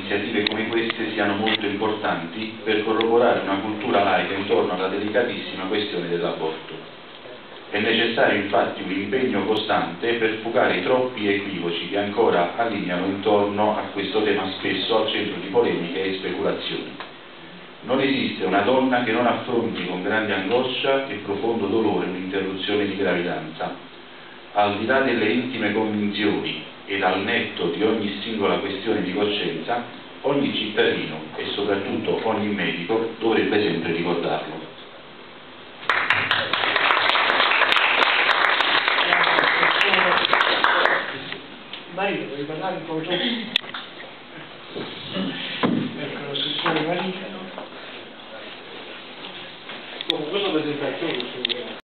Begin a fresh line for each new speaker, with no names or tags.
iniziative come queste siano molto importanti per corroborare una cultura laica intorno alla delicatissima questione dell'aborto. È necessario infatti un impegno costante per fugare i troppi equivoci che ancora allineano intorno a questo tema spesso al centro di polemiche e speculazioni. Non esiste una donna che non affronti con grande angoscia e profondo dolore un'interruzione di gravidanza. Al di là delle intime convinzioni ed al netto di ogni singola questione di coscienza, ogni cittadino e soprattutto ogni medico dovrebbe sempre ricordarlo.
Marino, vuoi parlare un po' tu? Ecco, l'assessore Marino.
Con questa presentazione